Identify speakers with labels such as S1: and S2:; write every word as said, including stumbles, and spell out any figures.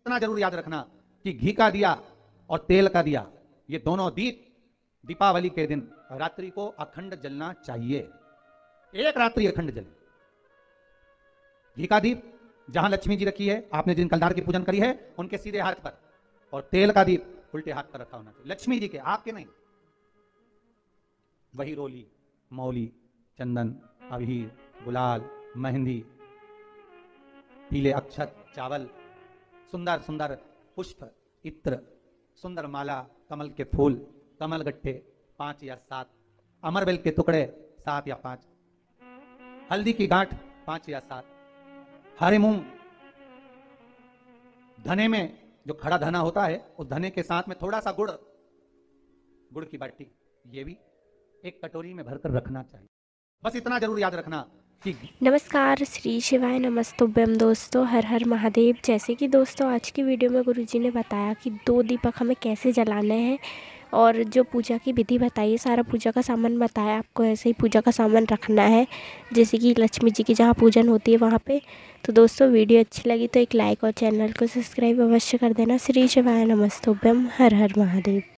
S1: इतना जरूर याद रखना कि घी का दिया और तेल का दिया, ये दोनों दीप दीपावली के दिन रात्रि को अखंड जलना चाहिए। एक रात्रि अखंड जले। घी का दीप जहां लक्ष्मी जी रखी है, आपने जिन कलदार की पूजन करी है उनके सीधे हाथ पर, और तेल का दीप उल्टे हाथ पर रखा होना चाहिए, लक्ष्मी जी के, आपके नहीं। वही रोली, मौली, चंदन, अबीर, गुलाल, मेहंदी, पीले अक्षत, चावल, सुंदर सुंदर पुष्प, इत्र, सुंदर माला, कमल के फूल, कमल गट्ठे पांच या सात, अमरबेल के टुकड़े सात या पांच, हल्दी की गांठ पांच या सात, हरे मूंग, धने में जो खड़ा धना होता है उस धने के साथ में थोड़ा सा गुड़, गुड़ की बाटी, ये भी एक कटोरी में भरकर रखना चाहिए। बस इतना जरूर याद रखना कि
S2: नमस्कार, श्री शिवाय नमस्तुभ्यम दोस्तों, हर हर महादेव। जैसे कि दोस्तों आज की वीडियो में गुरुजी ने बताया कि दो दीपक हमें कैसे जलाने हैं और जो पूजा की विधि बताई है, सारा पूजा का सामान बताया आपको। ऐसे ही पूजा का सामान रखना है जैसे कि लक्ष्मी जी की जहाँ पूजन होती है वहाँ पे। तो दोस्तों वीडियो अच्छी लगी तो एक लाइक और चैनल को सब्सक्राइब अवश्य कर देना। श्री शिवाय नमस्तुभ्यम, हर हर महादेव।